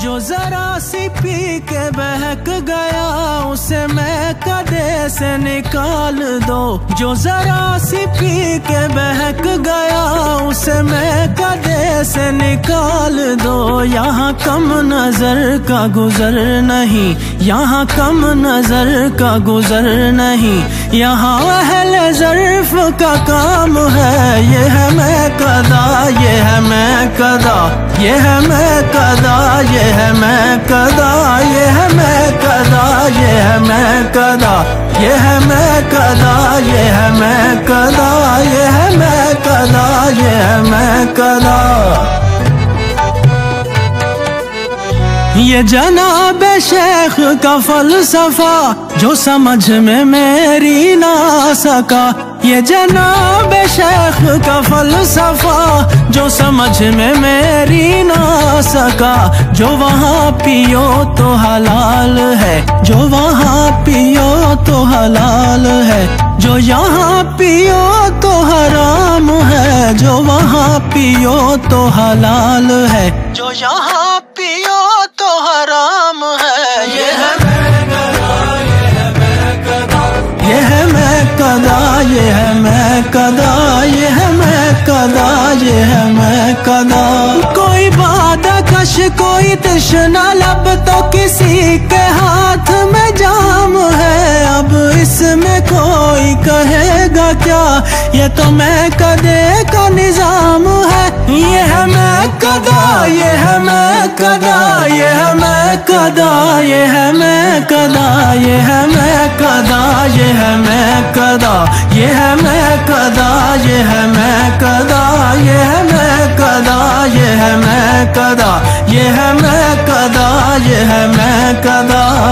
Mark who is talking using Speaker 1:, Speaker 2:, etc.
Speaker 1: जो जरा C P के बहक गया उसे मैं कदे से निकाल दो। जो जरा सी पी के बहक गया उसे मैं कदे से निकाल दो। यहाँ कम नजर का गुजर नहीं, यहाँ कम नजर का गुजर नहीं, यहाँ अहले ज़र्फ़ का काम है। ये है मैं कदा, ये है मैं कदा, ये है मैं कदा, ये है मैं कदा, ये है मैं कदा, ये है मैं कदा, ये है मैं कदा, ये है मैं कदा, ये है मैं कदा, ये है मैं कदा। ये जनाब शेख का फलसफा जो समझ में मेरी ना सका। ये जनाब शेख का फलसफा जो समझ में मेरी ना सका। जो वहाँ पियो तो हलाल है, जो वहाँ पियो तो हलाल है, जो यहाँ पियो तो हराम है। जो वहाँ पियो तो हलाल है, जो यहाँ पियो तो हराम है। ये है मैं कदा, ये है मैं कदा, ये है मैं कदा, ये है मैं कदा, ये है मैं कदा, ये है मैं कदा। कोई बादा कश कोई तृष्णा लब तो किसी के हाथ में जाम है। अब इसमें कोई कहेगा क्या, ये तो मैं कदे का निजाम है। ये है मैं कदा, ये है मैं कदा, ये है मैं कदा, ये है मैं कदा, ये है मैं कदा, ये है मैं कदा, ये है मैं कदा, ये है मैं कदा, ये है मैं कदा, ये है मैं कदा, ये है मैं कदा, ये है मैं कदा।